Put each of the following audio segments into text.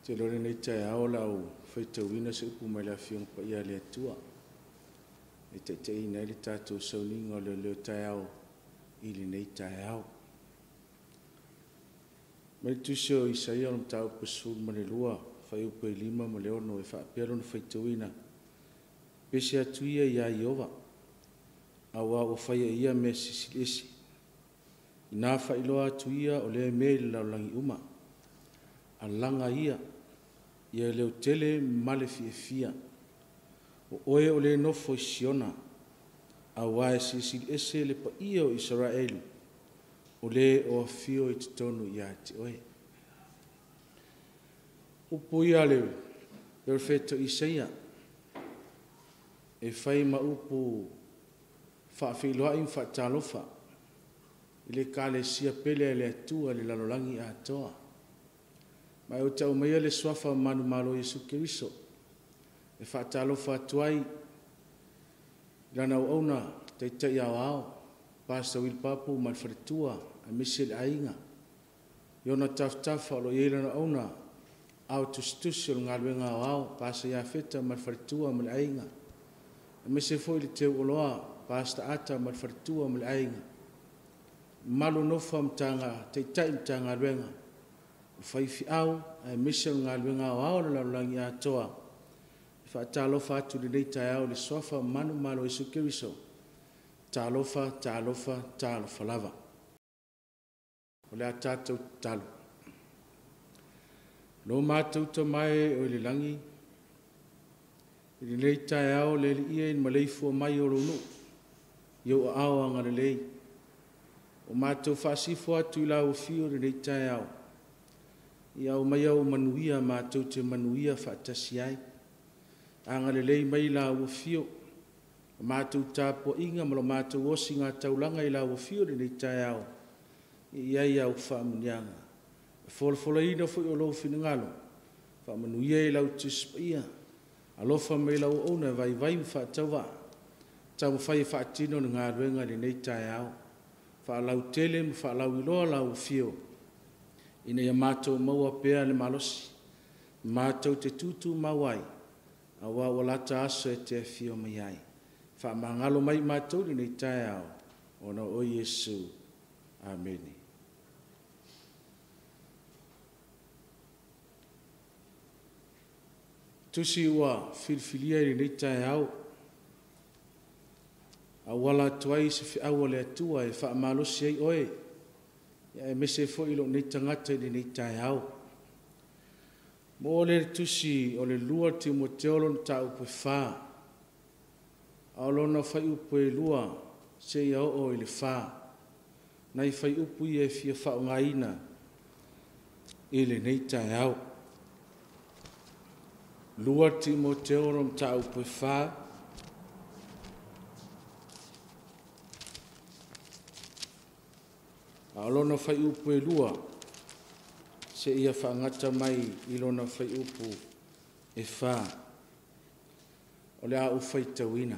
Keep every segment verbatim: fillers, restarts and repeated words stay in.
Te lore nei tai ao lau whaitauina se upu mai la fiong pa ia le atua. E te te ina le tātou sauninga le leo tai ao ili nei tai ao. Mai tusio Isaia o mtau pasul ma le lua, whai upu e lima ma le ono e whaapero na whaitauina. Pese atuia ia Iova, awa o whaia ia me sisilesi. Ina whailoa atuia o le me le laulangi uma. Alanga ia, ia leo tele male fia fia. O oe o le nofo isiona, a wae sisil ese le pa ia o Israeli, o le o fio i tonu ia te oe. Upo ia le, perfetto Isaia, e fai ma upo whaafiloa in whaatalofa, ile kale sia pele le atua le lalolangi a toa. Mai o tau mai le swafa manu malo Yesu Keriso. E whaatalofa atuai, lana o ona, te te iau ao, Pasta Wilpapu mal wharitua, a Michel Ainga. Iona taftafa lo ielana ona, au tustusi o ngaluenga o ao, Pasta Iafeta mal wharitua mal Ainga. A Michel foi le teu oloa, Pasta Ata mal wharitua mal Ainga. Malu nofa mtanga, te tai mtanga luenga. Fai fi au, a Michel ngaluenga o ao, la langi a toa. Whaatalofa atu le nei tai au le sofa manu malo Yesu Keriso. Talofa, talofa, talofa lava. O le atatou talo. Lo mātou ta mai o le langi. Le nei tai au le le ia in maleifu mai o ronu. Iau a au anga le lei. O mātou whaasifo atu i lau fio le nei tai au. Iau mai au manuia mātou te manuia whaatasi ai. Anga le lei mai la ua fio. Mātou tāpua inga malo mātou osi ngā taulanga i la ua fio le nei tai au. Ia ia au whaamunianga. Fola fola ina fo i o loo fina ngalo. Whaamanuia i lau tuspa ia. Alofa mai lau ona vai vai mwhaatawa. Tau mwhai whaatino na ngā ruenga le nei tai au. Whaalau tele mwhaalau iloa lau fio. Ina ia mātou maua pēa le malosi. Mātou te tutu mawai. Awa walata aso e te fio mai ai. Wha mangalo mai mātou ni nei tai au. Ona o Yesu. Ameni. Tusi ua filfilia ni nei tai au. Awala tuai se fi awale atua e wha malosi ei oe. Ia e mese fo ilo nei tangata ni nei tai au. Mo le tusi o le lua Timoteolo na ta upe wha. Aolona whai upe lua se ia o i le wha. Nai whai upu i e fia wha o ngaina i le nei tai au. Lua Timoteolo na ta upe wha. Aolona whai upe lua se ia whaangata mai i lona whai upu e wha. O le a uwhai tauina.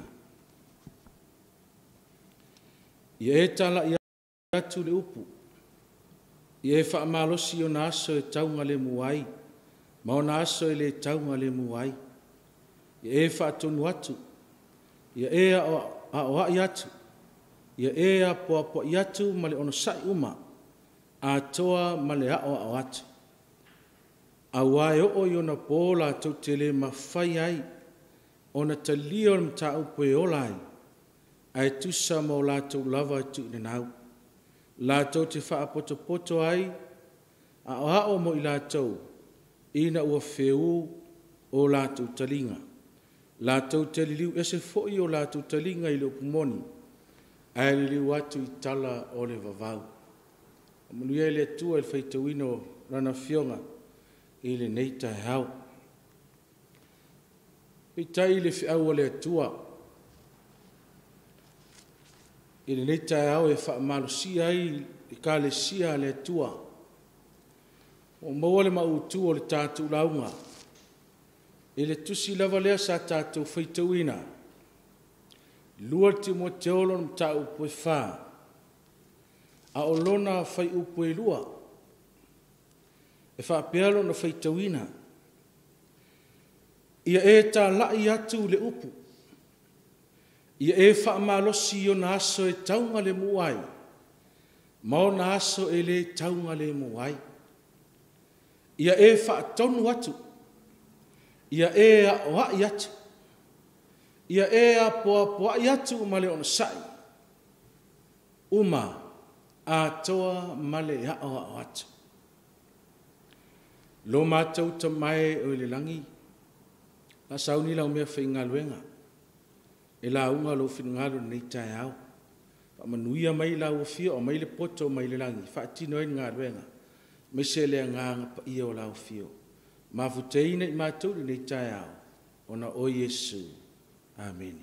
Ia e tala i atu le upu. Ia e wha malosi o na aso e taunga le muai. Ma o na aso e le taunga le muai. Ia e wha tonu atu. Ia e a o ai atu. Ia e a poa poa i atu ma le ono sai uma. A toa ma le a o a o atu. A wae o i ona pōla tau te le mawhai ai, ona ta lio na mta upo e ola ai, ai tusa mo la tau lava tu i nau. La tau te wha poto poto ai, a o hao mo i la tau, ina ua wheu o la tau talinga. La tau te liliu ese foi o la tau talinga i le upumoni, ai liliu atu i tala o le vavau. Manuia le atua il whaitawino rana fionga, i le nei tai hau. I tai le whiau le atua. I le nei tai hau e wha malosia ai i ka le sia le atua. O maua le mautu o le tātou launga. I le tusi lava lea sa tātou whaitauina. Lua Timoteolo na mta upo e wha. A o lona whai upo e lua. E whaapea lo na whaitauina, ia e ta lai atu le upu, ia e wha malosi o na aso e taunga le muai, mao na aso e le taunga le muai, ia e wha tonu atu, ia e a oa i atu, ia e a poa poa i atu ma le ona sai, uma a toa ma le a oa atu. Lo mātou ta mai o le langi, na sauni lau mea whainga luenga, e la unga lo whingalo nei tai au, pa manuia mai lau o fio, o mai le poto o mai le langi, whaatino e ngā luenga, me se lea nganga pa ia o lau fio, ma futeina i mātou nei tai au, ona o Yesu, amen.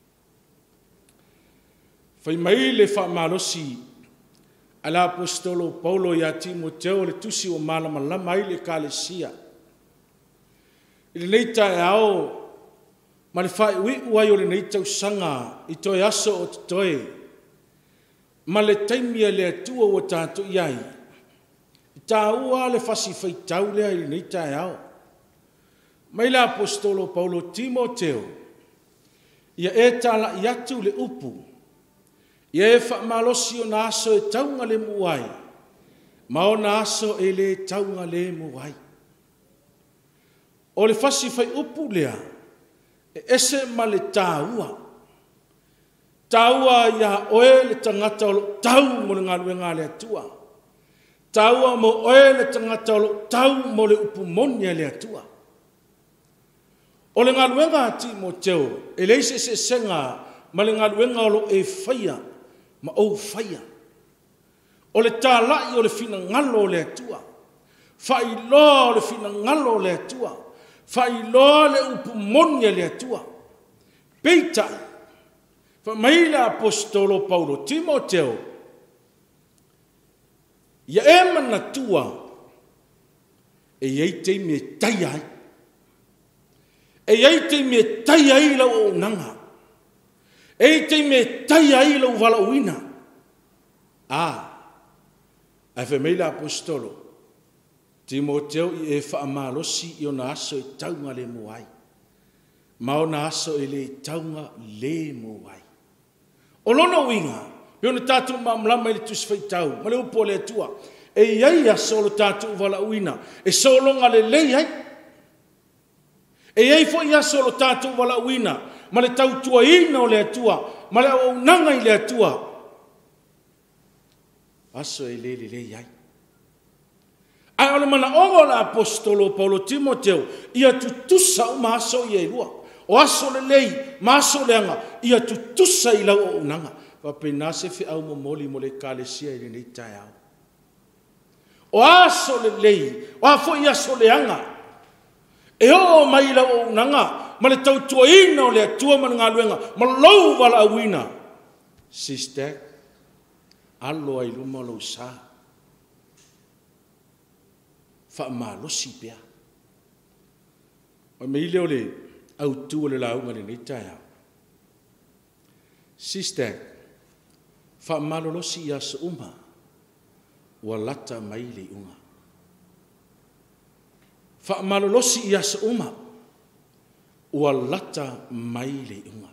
Whai mai le wha malosi, ala apostolo Paulo ya Timoteo le tusi o malama lama i le kalesia. I le neita e ao, ma le whai ui uai o le neita usanga i toi aso o te toi, ma le taimia le atua o tātou iai. I tā ua le fasi whaitau lea i le neita e ao. Mai le apostolo Paulo Timoteo, ia e tala i atu le upu, ia e wha malosi o na aso e taunga le muai, ma o na aso e le taunga le muai. O le fasi whai upu lea, e ese ma le tāua. Tāua ia oe le tangata o lo tau mo le ngaluenga le atua. Tāua mo oe le tangata o lo tau mo le upu monia le atua. O le ngaluenga Timoteo, e leise se senga, ma le ngaluenga o lo e whaia, ma o whaia. O le tālai o le whina ngalo le atua. Whai loa o le whina ngalo le atua. Whai loa le upu monia le atua. Peita, wha maila apostolo Paulo Timoteo, ia e mana tua, e iei te me tai ai. E iei te me tai ai lau o nanga. E te me tai ai lau wala uina. Ah, ai wha meila apostolo, Timoteo i e wha amalosi i o na aso e taunga le muai. Ma o na aso e le taunga le muai. O lona uinga, pe ona tātou mamlama i le tusi whaitau, ma le upo le atua, e iai aso lo tātou wala uina, e solonga le lei ai. E iai fo i aso lo tātou wala uina, ma le tau tua ina o le atua, ma le au nanga i le atua. Aso e le le le iai. Ai ole mana ongo la apostolo Paulo Timoteo, ia tutusa o maaso i e lua. O aso le lei, maaso le anga, ia tutusa i lau o unanga. Pa pena se fi au mo moli mo le kalesia i le nei tai au. O aso le lei, o afo i aso le anga. E o mai lau o unanga, ma le tau tua ina o le atua ma ngā luenga, ma lau wala awina. Sister, alo ai luma lau sa. Fa malosi pea. O me ile o le au tu o le launga le nei tai au. Sister, fa malolosi ia sa uma, ua lata mai le unga. Fa malolosi ia sa uma, ua lata mai le unga.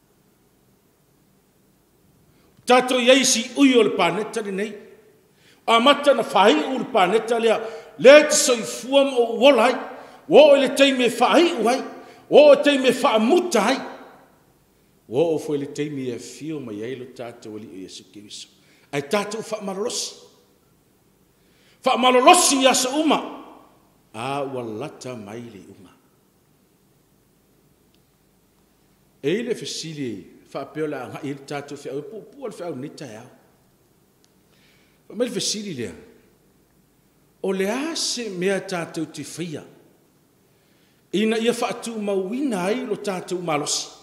Tato iaisi ui o le paneta le nei, a mata na whai u le paneta lea, le te soifua mo wolai, wo le teime whai uai, wo teime whaamuta ai, wo o fwe le teime e fio mai eilo tātou ali o Yesu Kiriso. Ai tātou whaamalolosi. Whaamalolosi ia sa uma, a ua lata mai le unga. E ile fesili whaapeo la anga il tātou whiau, e pua le whiau nita eau. Whamele fesili lea, o le ase mea tātou te whia, ina ia whaatu mauina ai lo tātou malosi.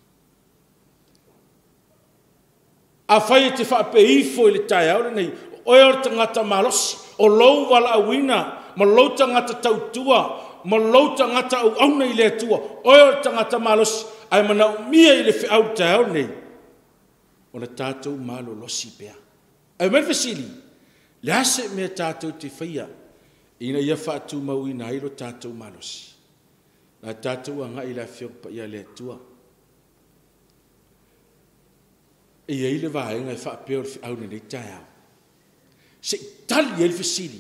A whai te whaape ifo i le tai au nei, oe o tangata malosi, o lou wala awina, ma lou tangata tautua, ma lou tangata au auna i le atua, oe o tangata malosi, ai mana umia i le whiau tai au nei, o le tātou malo losi pea. Ai mai fasili, le ase mea tātou te whia, ina ia whaatu mauina i lo tātou malosi. na tātou anga i la whiok pa ia le atua. E ei le vaenga e whaapeo le au nei tai au. Se tali e le fasili.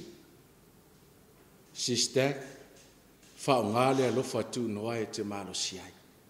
Se stak, whaongale alofa tu noa e te malo siai.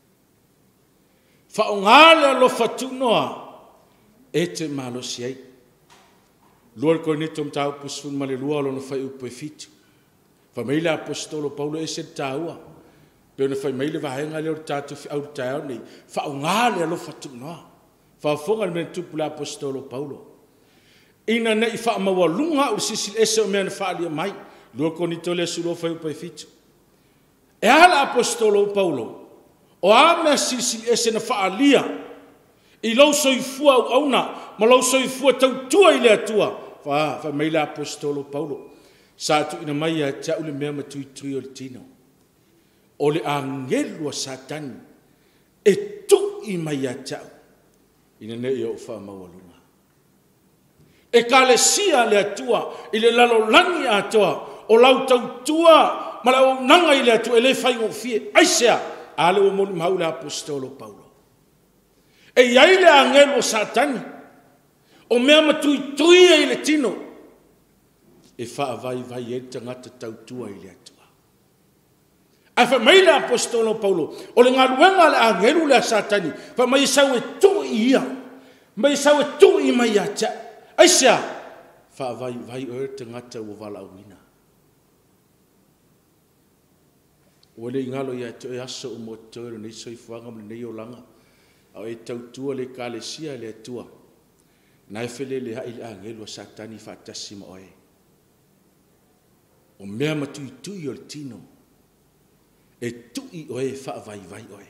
Whaongale alofa tu noa e te malo siai. Lua ko ni tom tau pusun male lua lo no fai upo e fitu. Fa meile apostolo Paulo e se taua. Pe no fai meile vaenga le o tatu fi au tau nei. Whaongale alofa tu noa. Fa fonga me tupu la apostolo Paulo. Ina nei fa mawalunga o sisil ese o mea fa alia mai. Lua ko ni tole sulo fai upo e fitu. E ala apostolo Paulo. O a mea sisil ese na fa alia. I lau soifua au auna. Ma lau soifua tau tua i le atua. Fa fa mai la apostolo Paulo. Sa tu ina mai a tau le mea matui tui o le tino. O le angelu a satani. E tu i mai a tau. Ina ne ia o wha mawalunga. E ka le sia le atua. I le lalo langi a toa. O lau tau tua. Ma lau nanga i le atua. E le whai ngō fie. Aisea. Ale o moni mau le apostolo Paulo. E iai le angelu a satani. O mea matui tui e le tino. E wha vai vai e tangata tautua i le atua. A wha mai le apostolo Paulo. O le ngaruenga le angelu le satani. Wha mai sau e tu i ia. Mai sau e tu i mai atia. Aisea. Wha vai vai e tangata o wala awina. O le ingalo i ato e aso o motoro nei soifuanga mle nei o langa. Au e tautua le kalesia le atua. Na e fele le hai le angelu a satani whaatasi ma oe. O mea matui tui o le tino. E tui oe wha vai vai oe.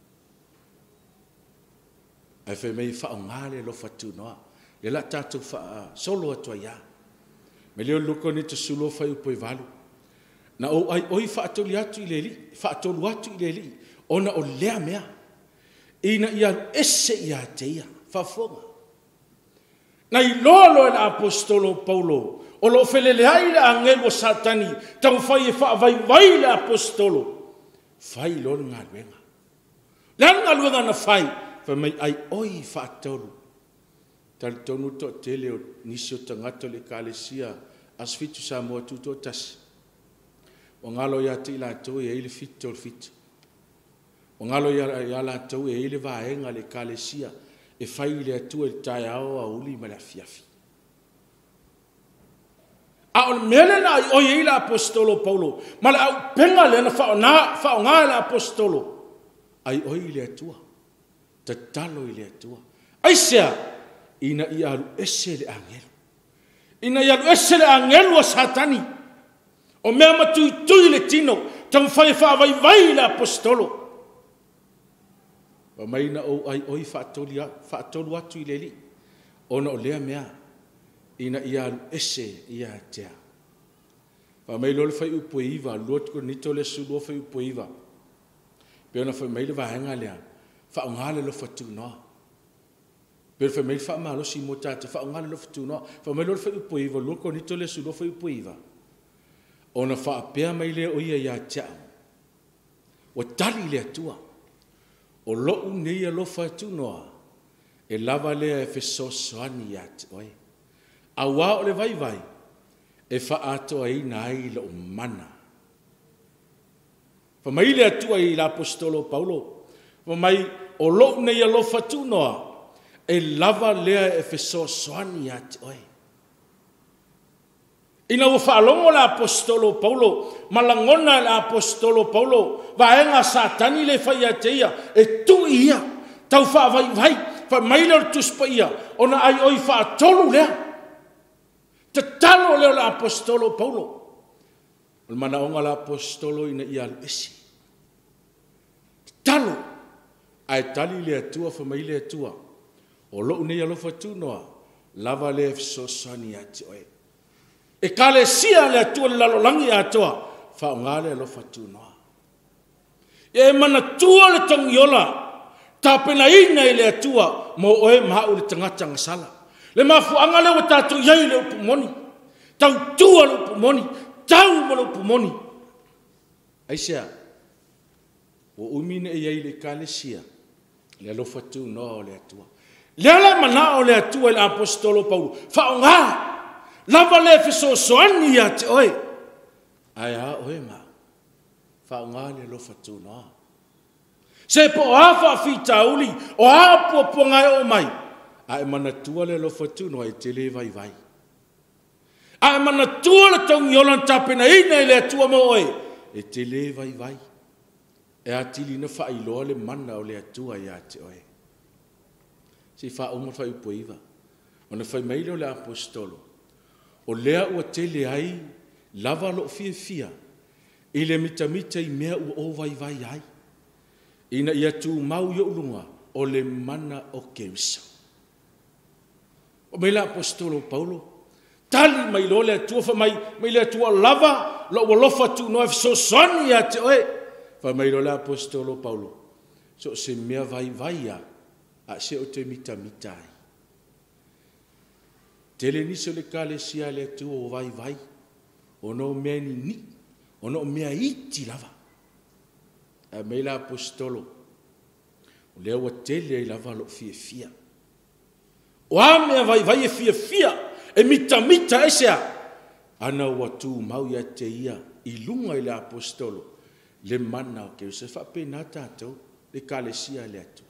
Ai whai mei wha o ngāle lo whatu noa. Le la tātou wha solo atua ia. Me leo luko ni te sulo whai upo i walu. Na o ai oi wha atoli atu i le li. Wha atolu atu i le li. Ona o lea mea. Ina ia ese ia teia. Wha fonga. Na i lolo e la apostolo Paulo. O lo felele hai le angelo satani. Tau fai e wha vai vai le apostolo. Fai lolo ngā luenga. Lean ngā luenga na fai. Fa mai ai oi wha atolu. Tal tonu to tele o nisio tangato le kalesia. As fitu sa mua tuto tasi. O ngalo ia te ila tau e ile fitu o fitu. O ngalo ia la tau e ile vaenga le kalesia. E fai le atua e tai ao a uli ma le afiafi. A o mele na o ye la apostolo Paulo. Ma le au penga le na fa na fa nga la apostolo. Ai o le atua. Ta talo i le atua. Ai sea ina i alu ese le angelo. Ina i alu ese le angelo a satani. O mea matui tui le tino. Tam fai fa vai vai le apostolo. Wa mai na o ai oi whaatolu whaatolu atu i leli. Ona o lea mea. Ina ia alu ese ia tea. Wa mai lole whai upo iwa. Luot ko nito le su lua whai upo iwa. Pea na whai mai le wahenga lea. Wha o ngale lo whatu noa. Pea whai mai wha maa lo si mo tate. Wha o ngale lo whatu noa. Wha mai lole whai upo iwa. Luot ko nito le su lua whai upo iwa. Ona wha apea mai lea oia ia tea. Wa tali lea tua. O loo nei alo whatu noa, e lava lea e whesosoani ati oe. A wā o le vai vai, e wha ato ai na ai la o mana. Wha mai lea tua i la apostolo Paulo, wha mai o loo nei alo whatu noa, e lava lea e whesosoani ati oe. Ina ua whaalongo la apostolo Paulo, malangona la apostolo Paulo, vaenga satani le whai ateia, e tu ia, tau wha vai vai, wha maila o tuspa ia, ona ai oi wha tolu lea, te talo leo la apostolo Paulo, o mana onga la apostolo ina ia lu esi, te talo, ai tali lea tua wha maile tua, o lo unei alofa tu noa, lava le fsosani ati oe. E kale sia le atua le lalolangi atoa, wha o ngale alo whatu noa. E mana tua le tangiola, tāpena ina i le atua, mo oe maha u le tangata ngasala. Le mafu angale wa tātou iai le upu moni, tau tua le upu moni, tau mo le upu moni. Aisea, o umine e iai le kalesia le alofa tunoa o le atua lea le mana o le atua i le apostolo Paulo faaogā lava le fesoasoani ia te oe ae a oe ma faaogā le alofa tunoa se po o a faafitauli o a puapuaga e o mai ae manatua le alofa tunoa e tele vaivai ae manatua le taugiola na tapenaina i le atua mo oe e tele vaivai e atilina faailoa le mana o le atua ia te oe si faauma faiupuaiva ona fai mai leo le apostolo o lea ua tele ai lava loo fiafia i le mitamita i mea ua o vaivai ai ina ia tumau i ouluga o le mana o Keriso o mai le apostolo Paulo tali mai lo le atua fa mai mai le atua lava lo ua lofa tunoa fesoasoani ia te oe fa mai lo le apostolo Paulo so se mea vaivai ia a se o te mita mita ai. Tele ni se le kalesia le tu o vai vai, o no mea ni ni, o no mea iti lava. A mei la apostolo, o lea wa tele ai lava lo fia fia. O a mea vai vai e fia fia, e mita mita esea, ana watu mau ia te ia, i lunga i le apostolo, le mana o ke se fa pena tatou, le kalesia le atua.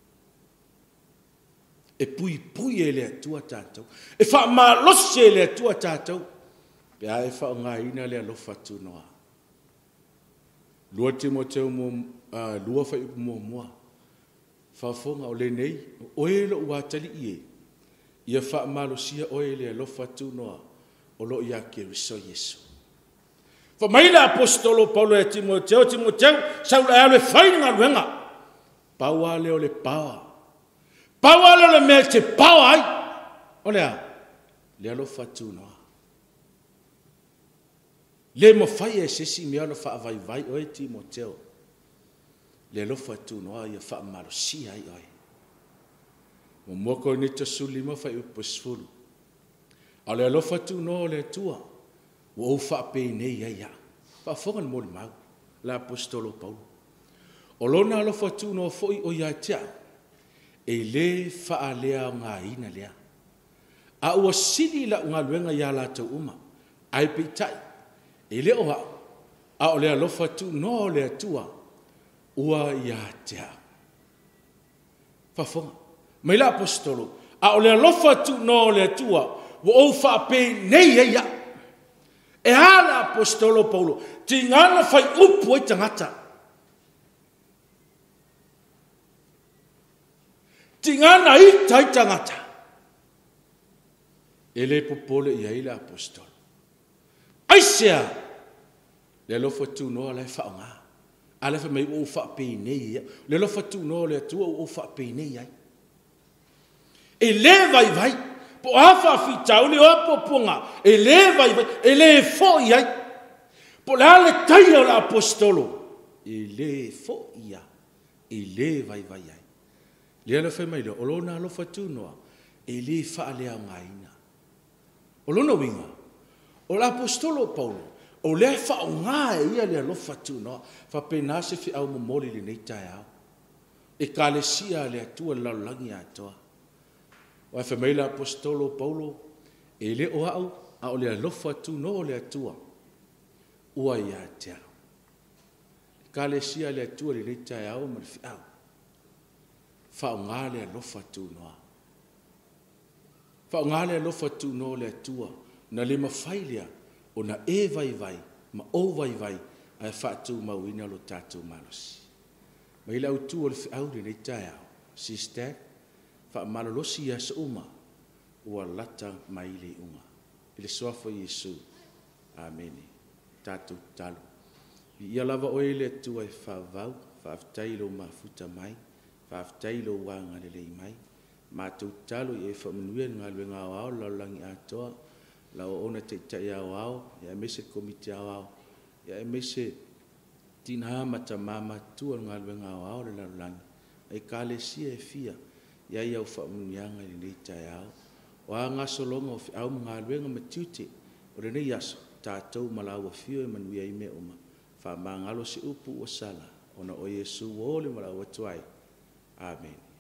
E pui pui e le atua tātou. E wha malose e le atua tātou. Pe a e wha ngā ina le alofa tunoa. Lua Timoteo mo, uh, lua whai upu mo mua. Whafonga o le nei, o e lo uatali ie. Ia wha malosia o e le alofa tunoa. O lo ia Keriso Yesu. Wha maila apostolo Paulo e Timoteo, Timoteo, saula e ale whainga ruenga. Paua leo le paua. Paua le mea te paua ai. O lea, le alofa tunoa. Le mo fai e sesi mea no wha vai vai oe Timoteo. Le alofa tunoa ia wha marosi ai oe. Mo moko ni ta suli mo fai upasfuru. A le alofa tunoa le tua. Wo wha pe nei ai ia. Wha fongan mo le mau. La apostolo Paulo. O lona alofa tunoa foi o ia tia. E le faa lea o ngā ina lea. A ua sili la ngā luenga ia la tau uma. Ai peitai. E le o hao. A o lea lofa tu no lea tua. Ua ia tea. Fafonga. Mai la apostolo. A o lea lofa tu no lea tua. Wa o faa pe nei eia. E ha la apostolo Paulo. Tingana fai upu e tangata. Tingana i tai tangata. Ele popole ia i la apostolo. Aisea. Le lofa tu no le whaonga. Ale fa mai o wha pe nei ia. Le lofa tu no le tua o wha pe nei ai. E le vai vai. Po awha fitau le opo punga. E le vai vai. E le fo iai. Po le ale tai o la apostolo. E le fo ia. E le vai vai ai. Le ala fai mai le, o lona alofa tunoa, e le faa lea ngaina. O lona winga, o la apostolo Paulo, o le faa ngā e ia le alofa tunoa, fa pena se fi au momoli le nei tai au. E kalesia le atua laulangi atoa. O e fai mai le apostolo Paulo, e le o au, a o le alofa tunoa le atua, ua ia tea. Kalesia le atua le nei tai au, ma le fi au. Whaongā le alofa tunoa. Whaongā le alofa tunoa le atua. Na le mawhailea o na e vai vai, ma o vai vai, a e whaatu mauina lo tātou malosi. Ma ila utu o le whiau le nei tai au. Sister, wha malolosi ia sa uma, ua lata mai le unga. Ile soafo Yesu. Amen. Tātou talo. Ia lava oe le atua e whaavau, whaaftai lo mafuta mai, whaaftai lo wanga le lei mai. Mātou talo i e whamanuia ngā lue ngā wao, lau langi atoa, lau ona te tai a wao, ia e mese komite a wao, ia e mese tina mata mama tua ngā lue ngā wao le lau langi. Ai kāle sia e fia, ia i au whamanuia ngā le nei tai au. O a ngā solonga o whiau ngā lue ngā matiute, o re nei aso, tātou malaua fio e manuia i me oma, wha mangalo se upu o sala. ona o Yesu o le mara o tuai. Amen.